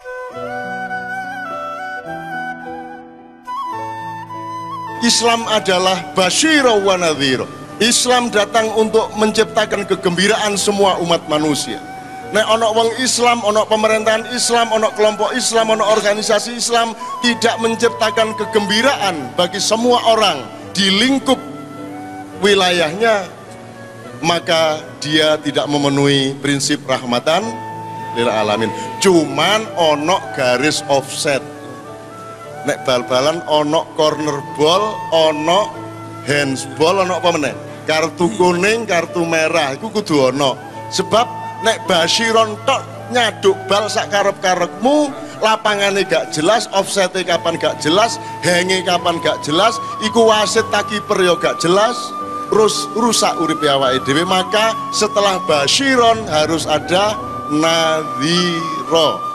Islam adalah basyira wa nadhira. Islam datang untuk menciptakan kegembiraan semua umat manusia. Nek ono wong Islam, ono pemerintahan Islam, ono kelompok Islam, ono organisasi Islam tidak menciptakan kegembiraan bagi semua orang di lingkup wilayahnya, maka dia tidak memenuhi prinsip rahmatan lil alamin. Cuman ono garis offset. Nek bal-balan ono corner ball, ono handsball, ono apa meneh? Kartu kuning, kartu merah iku kudu ono. Sebab nek basyiron tok nyaduk bal sak karep-karepmu, lapangane gak jelas, offsete kapan gak jelas, henge kapan gak jelas, iku wasit tak kiper yo gak jelas, terus rusak uripe awake dhewe. Maka setelah basyiron harus ada nadhira.